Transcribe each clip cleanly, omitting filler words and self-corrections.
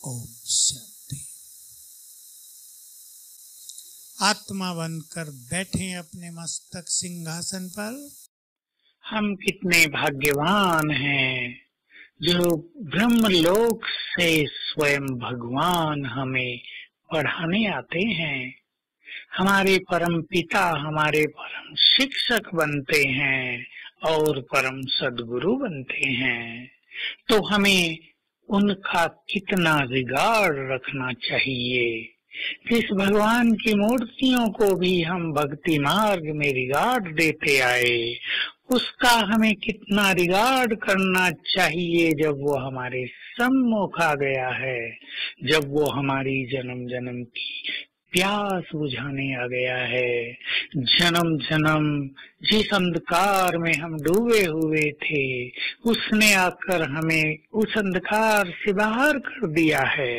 ओम शांति। आत्मा बनकर बैठे अपने मस्तक सिंहासन पर। हम कितने भाग्यवान हैं जो ब्रह्मलोक से स्वयं भगवान हमें पढ़ाने आते हैं। हमारे परम पिता हमारे परम शिक्षक बनते हैं और परम सद्गुरु बनते हैं, तो हमें उनका कितना रिगार्ड रखना चाहिए। जिस भगवान की मूर्तियों को भी हम भक्ति मार्ग में रिगार्ड देते आए, उसका हमें कितना रिगार्ड करना चाहिए जब वो हमारे सम्मुख आ गया है, जब वो हमारी जन्म जन्म की प्यास बुझाने आ गया है। जन्म जन्म जिस अंधकार में हम डूबे हुए थे, उसने आकर हमें उस अंधकार से बाहर कर दिया है।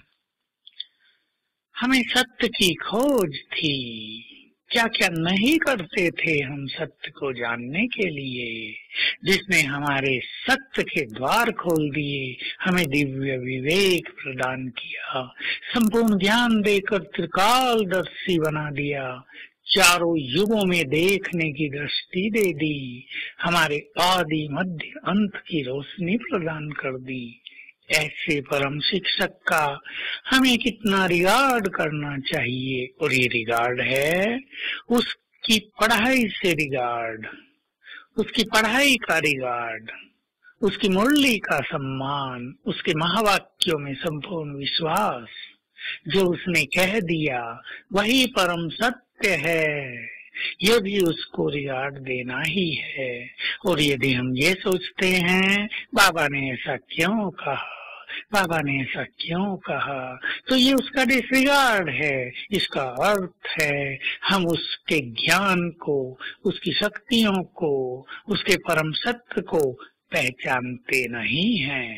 हमें सत्य की खोज थी, क्या क्या नहीं करते थे हम सत्य को जानने के लिए, जिसने हमारे सत्य के द्वार खोल दिए, हमें दिव्य विवेक प्रदान किया, संपूर्ण ज्ञान देकर त्रिकालदर्शी बना दिया, चारों युगों में देखने की दृष्टि दे दी, हमारे आदि मध्य अंत की रोशनी प्रदान कर दी। ऐसे परम शिक्षक का हमें कितना रिगार्ड करना चाहिए। और ये रिगार्ड है उसकी पढ़ाई से रिगार्ड, उसकी पढ़ाई का रिगार्ड, उसकी मुरली का सम्मान, उसके महावाक्यों में संपूर्ण विश्वास। जो उसने कह दिया वही परम सत्य है, ये भी उसको रिगार्ड देना ही है। और यदि हम ये सोचते हैं बाबा ने ऐसा क्यों कहा, बाबा ने ऐसा क्यों कहा, तो ये उसका डिसरिगार्ड है। इसका अर्थ है हम उसके ज्ञान को, उसकी शक्तियों को, उसके परम सत्य को पहचानते नहीं हैं।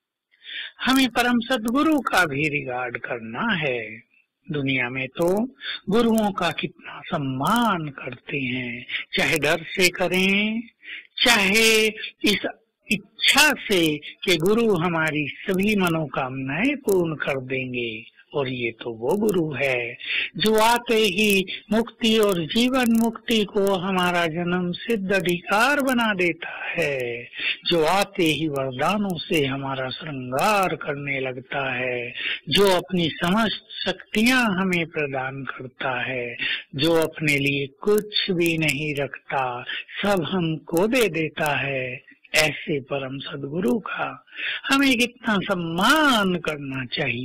हमें परम सद्गुरु का भी रिगार्ड करना है। दुनिया में तो गुरुओं का कितना सम्मान करते हैं, चाहे डर से करें, चाहे इस इच्छा से कि गुरु हमारी सभी मनोकामनाएं पूर्ण कर देंगे। और ये तो वो गुरु है जो आते ही मुक्ति और जीवन मुक्ति को हमारा जन्म सिद्ध अधिकार बना देता है, जो आते ही वरदानों से हमारा श्रृंगार करने लगता है, जो अपनी समस्त शक्तियां हमें प्रदान करता है, जो अपने लिए कुछ भी नहीं रखता, सब हमको दे देता है। ऐसे परम सद्गुरु का हमें कितना सम्मान करना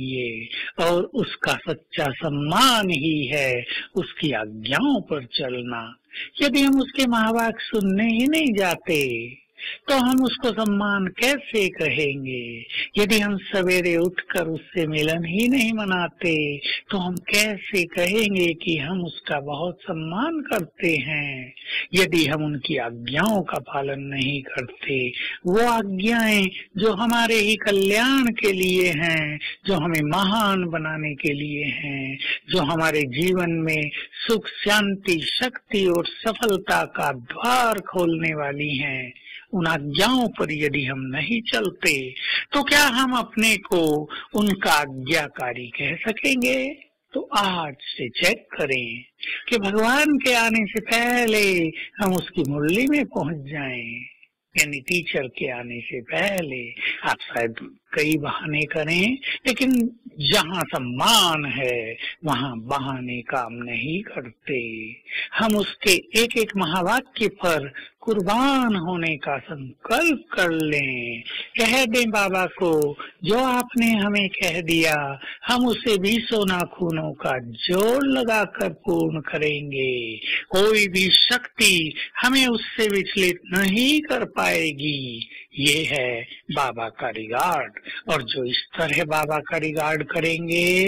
चाहिए। और उसका सच्चा सम्मान ही है उसकी आज्ञाओं पर चलना। यदि हम उसके महावाक्य सुनने ही नहीं जाते तो हम उसको सम्मान कैसे कहेंगे। यदि हम सवेरे उठकर उससे मिलन ही नहीं मनाते तो हम कैसे कहेंगे कि हम उसका बहुत सम्मान करते हैं। यदि हम उनकी आज्ञाओं का पालन नहीं करते, वो आज्ञाएं जो हमारे ही कल्याण के लिए हैं, जो हमें महान बनाने के लिए हैं, जो हमारे जीवन में सुख शांति शक्ति और सफलता का द्वार खोलने वाली हैं, उन आज्ञाओं पर यदि हम नहीं चलते तो क्या हम अपने को उनका आज्ञाकारी कह सकेंगे। तो आज से चेक करें कि भगवान के आने से पहले हम उसकी मुरली में पहुंच जाएं, यानी टीचर के आने से पहले। आप शायद कई बहाने करें, लेकिन जहाँ सम्मान है वहाँ बहाने काम नहीं करते। हम उसके एक एक महावाक्य पर कुर्बान होने का संकल्प कर लें, कह दें बाबा को जो आपने हमें कह दिया हम उसे 20 नाखूनों का जोड़ लगाकर पूर्ण करेंगे। कोई भी शक्ति हमें उससे विचलित नहीं कर पाएगी। ये है बाबा का रिगार्ड। और जो इस तरह बाबा का रिगार्ड करेंगे,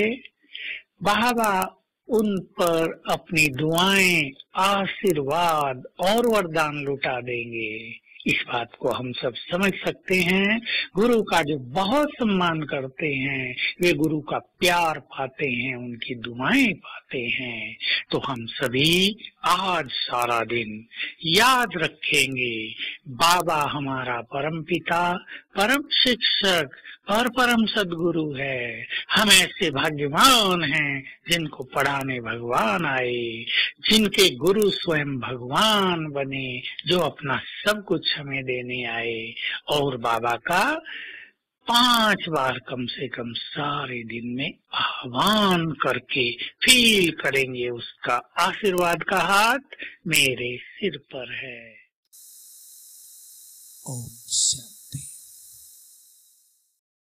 बाबा उन पर अपनी दुआएं, आशीर्वाद और वरदान लुटा देंगे। इस बात को हम सब समझ सकते हैं। गुरु का जो बहुत सम्मान करते हैं वे गुरु का प्यार पाते हैं, उनकी दुआएं पाते हैं। तो हम सभी आज सारा दिन याद रखेंगे बाबा हमारा परम पिता, परम शिक्षक और परम सद्गुरु है। हम ऐसे भाग्यवान हैं जिनको पढ़ाने भगवान आए, जिनके गुरु स्वयं भगवान बने, जो अपना सब कुछ हमें देने आए। और बाबा का 5 बार कम से कम सारे दिन में आह्वान करके फील करेंगे उसका आशीर्वाद का हाथ मेरे सिर पर है। ओम शांति।